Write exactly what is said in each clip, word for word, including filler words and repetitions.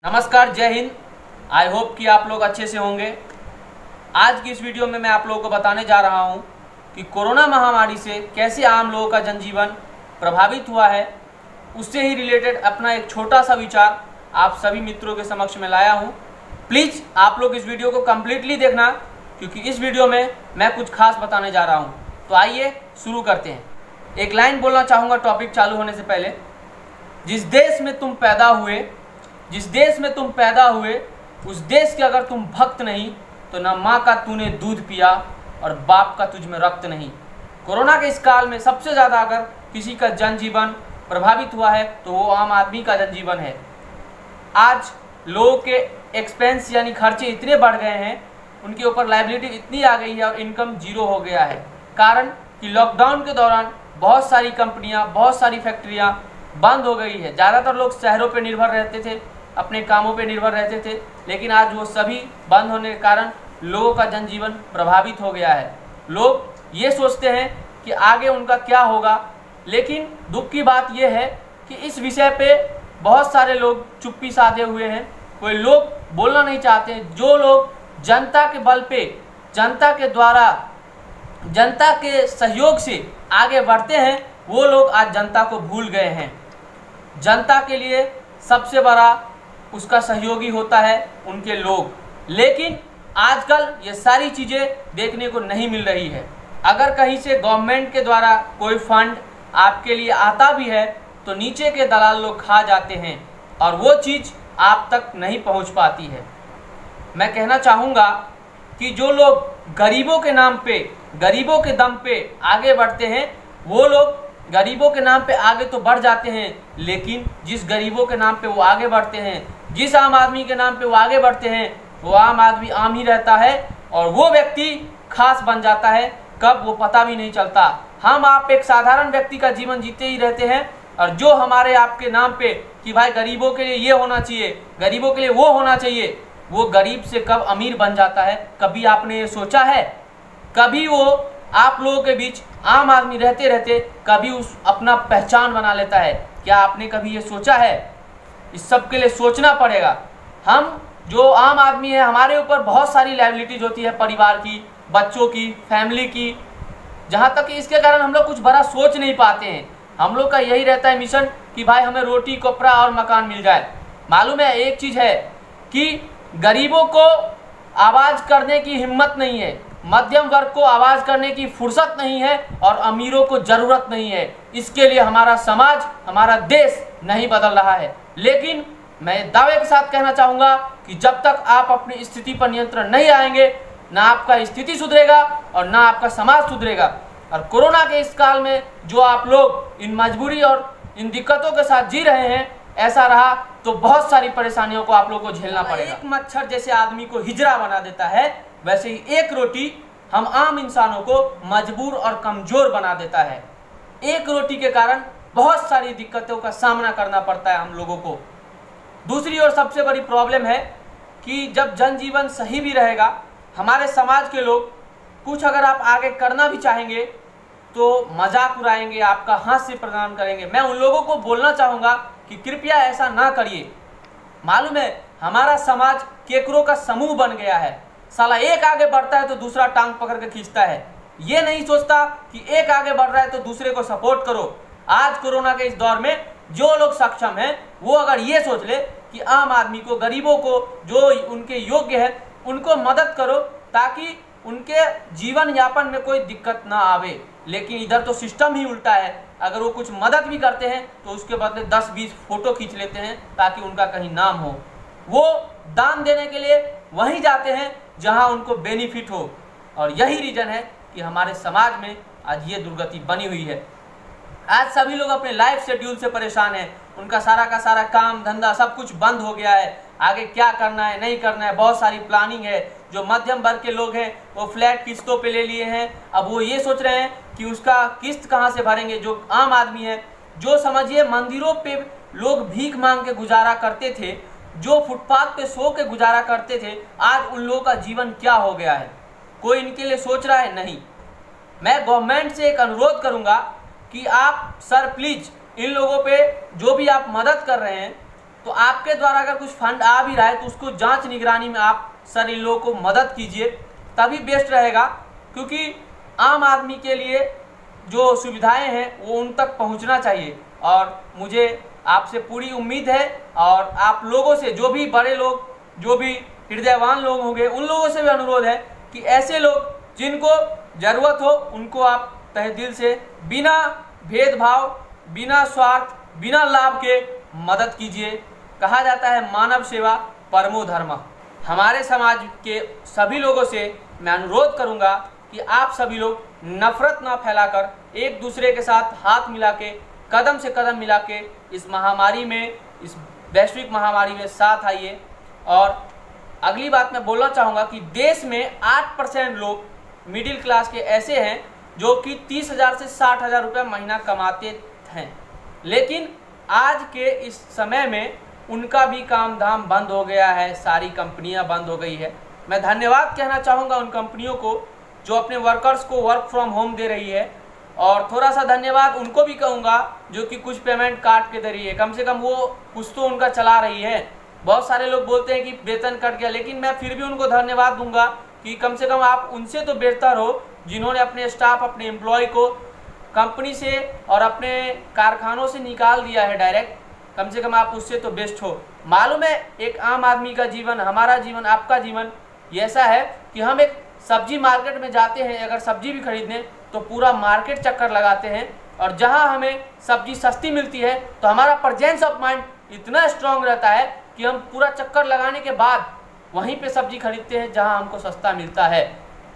नमस्कार, जय Hind. I hope कि आप लोग अच्छे से होंगे। आज की इस वीडियो में मैं आप लोगों को बताने जा रहा हूं कि कोरोना महामारी से कैसे आम लोगों का जनजीवन प्रभावित हुआ है। उससे ही रिलेटेड अपना एक छोटा सा विचार आप सभी मित्रों के समक्ष में लाया हूं। प्लीज़ आप लोग इस वीडियो को कम्प्लीटली देखना, क्योंकि इस वीडियो में मैं कुछ खास बताने जा रहा हूँ। तो आइए शुरू करते हैं। एक लाइन बोलना चाहूँगा टॉपिक चालू होने से पहले। जिस देश में तुम पैदा हुए जिस देश में तुम पैदा हुए उस देश के अगर तुम भक्त नहीं तो न माँ का तूने दूध पिया और बाप का तुझ में रक्त नहीं। कोरोना के इस काल में सबसे ज़्यादा अगर किसी का जनजीवन प्रभावित हुआ है तो वो आम आदमी का जनजीवन है। आज लोगों के एक्सपेंस यानी खर्चे इतने बढ़ गए हैं, उनके ऊपर लायबिलिटी इतनी आ गई है और इनकम जीरो हो गया है। कारण कि लॉकडाउन के दौरान बहुत सारी कंपनियां, बहुत सारी फैक्ट्रियां बंद हो गई है। ज़्यादातर लोग शहरों पे निर्भर रहते थे, अपने कामों पे निर्भर रहते थे, लेकिन आज वो सभी बंद होने के कारण लोगों का जनजीवन प्रभावित हो गया है। लोग ये सोचते हैं कि आगे उनका क्या होगा, लेकिन दुख की बात यह है कि इस विषय पे बहुत सारे लोग चुप्पी साधे हुए हैं। कोई लोग बोलना नहीं चाहते। जो लोग जनता के बल पे, जनता के द्वारा, जनता के सहयोग से आगे बढ़ते हैं, वो लोग आज जनता को भूल गए हैं। जनता के लिए सबसे बड़ा उसका सहयोगी होता है उनके लोग, लेकिन आजकल ये सारी चीज़ें देखने को नहीं मिल रही है। अगर कहीं से गवर्नमेंट के द्वारा कोई फंड आपके लिए आता भी है तो नीचे के दलाल लोग खा जाते हैं और वो चीज़ आप तक नहीं पहुंच पाती है। मैं कहना चाहूँगा कि जो लोग गरीबों के नाम पे, गरीबों के दम पे आगे बढ़ते हैं, वो लोग गरीबों के नाम पे आगे तो बढ़ जाते हैं, लेकिन जिस गरीबों के नाम पे वो आगे बढ़ते हैं, जिस आम आदमी के नाम पे वो आगे बढ़ते हैं, वो आम आदमी आम ही रहता है और वो व्यक्ति खास बन जाता है। कब वो पता भी नहीं चलता। हम आप एक साधारण व्यक्ति का जीवन जीते ही रहते हैं और जो हमारे आपके नाम पे कि भाई गरीबों के लिए ये होना चाहिए, गरीबों के लिए वो होना चाहिए, वो गरीब से कब अमीर बन जाता है, कभी आपने ये सोचा है? कभी वो आप लोगों के बीच आम आदमी रहते रहते कभी उस अपना पहचान बना लेता है? क्या आपने कभी ये सोचा है? इस सब के लिए सोचना पड़ेगा। हम जो आम आदमी है, हमारे ऊपर बहुत सारी लायबिलिटीज होती है, परिवार की, बच्चों की, फैमिली की, जहाँ तक कि इसके कारण हम लोग कुछ बड़ा सोच नहीं पाते हैं। हम लोग का यही रहता है मिशन कि भाई हमें रोटी, कपड़ा और मकान मिल जाए। मालूम है एक चीज़ है कि गरीबों को आवाज़ करने की हिम्मत नहीं है, मध्यम वर्ग को आवाज़ करने की फुर्सत नहीं है और अमीरों को ज़रूरत नहीं है। इसके लिए हमारा समाज, हमारा देश नहीं बदल रहा है। लेकिन मैं दावे के साथ कहना चाहूँगा कि जब तक आप अपनी स्थिति पर नियंत्रण नहीं आएंगे, ना आपका स्थिति सुधरेगा और ना आपका समाज सुधरेगा। और कोरोना के इस काल में जो आप लोग इन मजबूरी और इन दिक्कतों के साथ जी रहे हैं, ऐसा रहा तो बहुत सारी परेशानियों को आप लोगों को झेलना पड़ेगा। एक मच्छर जैसे आदमी को हिजड़ा बना देता है, वैसे ही एक रोटी हम आम इंसानों को मजबूर और कमजोर बना देता है। एक रोटी के कारण बहुत सारी दिक्कतों का सामना करना पड़ता है हम लोगों को। दूसरी ओर सबसे बड़ी प्रॉब्लम है कि जब जनजीवन सही भी रहेगा, हमारे समाज के लोग कुछ अगर आप आगे करना भी चाहेंगे तो मजाक उड़ाएंगे, आपका हास्य प्रदान करेंगे। मैं उन लोगों को बोलना चाहूँगा कि कृपया ऐसा ना करिए। मालूम है हमारा समाज केकरों का समूह बन गया है। साला एक आगे बढ़ता है तो दूसरा टांग पकड़ के खींचता है। ये नहीं सोचता कि एक आगे बढ़ रहा है तो दूसरे को सपोर्ट करो। आज कोरोना के इस दौर में जो लोग सक्षम हैं वो अगर ये सोच ले कि आम आदमी को, गरीबों को, जो उनके योग्य है उनको मदद करो ताकि उनके जीवन यापन में कोई दिक्कत ना आवे। लेकिन इधर तो सिस्टम ही उल्टा है। अगर वो कुछ मदद भी करते हैं तो उसके बदले दस बीस फोटो खींच लेते हैं ताकि उनका कहीं नाम हो। वो दान देने के लिए वहीं जाते हैं जहां उनको बेनिफिट हो। और यही रीज़न है कि हमारे समाज में आज ये दुर्गति बनी हुई है। आज सभी लोग अपने लाइफ शेड्यूल से परेशान हैं। उनका सारा का सारा काम धंधा सब कुछ बंद हो गया है। आगे क्या करना है, नहीं करना है, बहुत सारी प्लानिंग है। जो मध्यम वर्ग के लोग हैं वो फ्लैट किस्तों पे ले लिए हैं। अब वो ये सोच रहे हैं कि उसका किस्त कहाँ से भरेंगे। जो आम आदमी है, जो समझिए मंदिरों पे लोग भीख मांग के गुजारा करते थे, जो फुटपाथ पे सो के गुजारा करते थे, आज उन लोगों का जीवन क्या हो गया है? कोई इनके लिए सोच रहा है? नहीं। मैं गवर्नमेंट से एक अनुरोध करूंगा कि आप सर प्लीज इन लोगों पे जो भी आप मदद कर रहे हैं तो आपके द्वारा अगर कुछ फंड आ भी रहा है तो उसको जांच निगरानी में आप सर इन लोगों को मदद कीजिए, तभी बेस्ट रहेगा। क्योंकि आम आदमी के लिए जो सुविधाएं हैं वो उन तक पहुंचना चाहिए। और मुझे आपसे पूरी उम्मीद है और आप लोगों से, जो भी बड़े लोग, जो भी हृदयवान लोग होंगे, उन लोगों से भी अनुरोध है कि ऐसे लोग जिनको ज़रूरत हो उनको आप तहे दिल से बिना भेदभाव, बिना स्वार्थ, बिना लाभ के मदद कीजिए। कहा जाता है मानव सेवा परमो धर्मः। हमारे समाज के सभी लोगों से मैं अनुरोध करूंगा कि आप सभी लोग नफरत ना फैलाकर एक दूसरे के साथ हाथ मिला के, कदम से कदम मिला के इस महामारी में, इस वैश्विक महामारी में साथ आइए। और अगली बात मैं बोलना चाहूँगा कि देश में आठ परसेंट लोग मिडिल क्लास के ऐसे हैं जो कि तीस हज़ार से साठ हज़ार रुपये महीना कमाते हैं, लेकिन आज के इस समय में उनका भी काम धाम बंद हो गया है, सारी कंपनियां बंद हो गई है। मैं धन्यवाद कहना चाहूँगा उन कंपनियों को जो अपने वर्कर्स को वर्क फ्रॉम होम दे रही है, और थोड़ा सा धन्यवाद उनको भी कहूँगा जो कि कुछ पेमेंट काट के दे रही है। कम से कम वो कुछ तो उनका चला रही है। बहुत सारे लोग बोलते हैं कि वेतन कट गया, लेकिन मैं फिर भी उनको धन्यवाद दूंगा कि कम से कम आप उनसे तो बेहतर हो जिन्होंने अपने स्टाफ, अपने एम्प्लॉय को कंपनी से और अपने कारखानों से निकाल दिया है डायरेक्ट। कम से कम आप उससे तो बेस्ट हो। मालूम है एक आम आदमी का जीवन, हमारा जीवन, आपका जीवन ये ऐसा है कि हम एक सब्जी मार्केट में जाते हैं, अगर सब्जी भी खरीदने तो पूरा मार्केट चक्कर लगाते हैं, और जहां हमें सब्जी सस्ती मिलती है तो हमारा प्रेजेंस ऑफ माइंड इतना स्ट्रांग रहता है कि हम पूरा चक्कर लगाने के बाद वहीं पे सब्जी खरीदते हैं जहां हमको सस्ता मिलता है।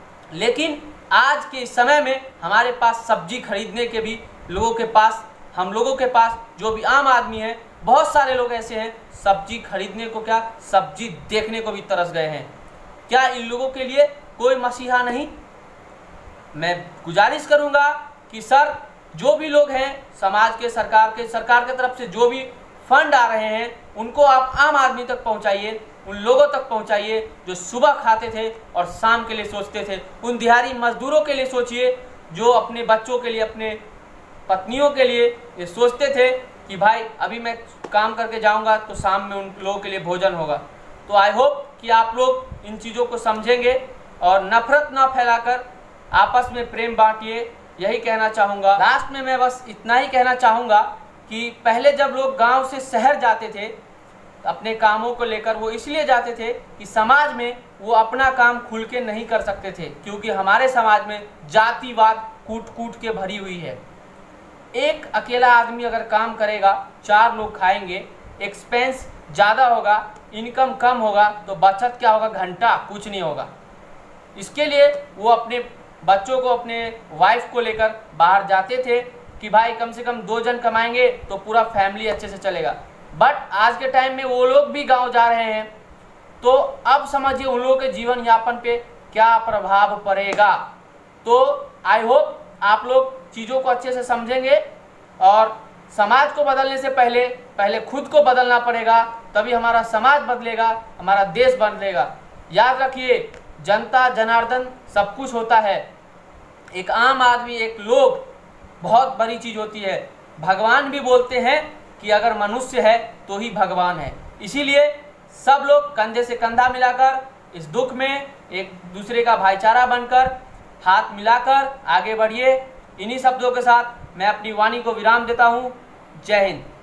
लेकिन आज के समय में हमारे पास सब्जी खरीदने के भी लोगों के पास, हम लोगों के पास जो भी आम आदमी है, बहुत सारे लोग ऐसे हैं सब्जी खरीदने को क्या, सब्जी देखने को भी तरस गए हैं। क्या इन लोगों के लिए कोई मसीहा नहीं? मैं गुजारिश करूंगा कि सर जो भी लोग हैं समाज के, सरकार के सरकार की तरफ से जो भी फंड आ रहे हैं उनको आप आम आदमी तक पहुंचाइए, उन लोगों तक पहुंचाइए जो सुबह खाते थे और शाम के लिए सोचते थे। उन दिहाड़ी मजदूरों के लिए सोचिए जो अपने बच्चों के लिए, अपने पत्नियों के लिए ये सोचते थे कि भाई अभी मैं काम करके जाऊंगा तो शाम में उन लोगों के लिए भोजन होगा। तो आई होप कि आप लोग इन चीज़ों को समझेंगे और नफरत ना फैलाकर आपस में प्रेम बांटिए, यही कहना चाहूँगा। लास्ट में मैं बस इतना ही कहना चाहूँगा कि पहले जब लोग गांव से शहर जाते थे अपने कामों को लेकर, वो इसलिए जाते थे कि समाज में वो अपना काम खुल के नहीं कर सकते थे, क्योंकि हमारे समाज में जातिवाद कूट कूट के भरी हुई है। एक अकेला आदमी अगर काम करेगा, चार लोग खाएंगे, एक्सपेंस ज़्यादा होगा, इनकम कम होगा, तो बचत क्या होगा? घंटा कुछ नहीं होगा। इसके लिए वो अपने बच्चों को, अपने वाइफ को लेकर बाहर जाते थे कि भाई कम से कम दो जन कमाएंगे तो पूरा फैमिली अच्छे से चलेगा। बट आज के टाइम में वो लोग भी गांव जा रहे हैं, तो अब समझिए उन लोगों के जीवन यापन पे क्या प्रभाव पड़ेगा। तो आई होप आप लोग चीज़ों को अच्छे से समझेंगे, और समाज को बदलने से पहले पहले खुद को बदलना पड़ेगा, तभी हमारा समाज बदलेगा, हमारा देश बदलेगा। याद रखिए, जनता जनार्दन सब कुछ होता है, एक आम आदमी, एक लोग बहुत बड़ी चीज़ होती है। भगवान भी बोलते हैं कि अगर मनुष्य है तो ही भगवान है। इसीलिए सब लोग कंधे से कंधा मिलाकर इस दुख में एक दूसरे का भाईचारा बनकर हाथ मिलाकर आगे बढ़िए। इन्हीं शब्दों के साथ मैं अपनी वाणी को विराम देता हूँ। जय हिंद।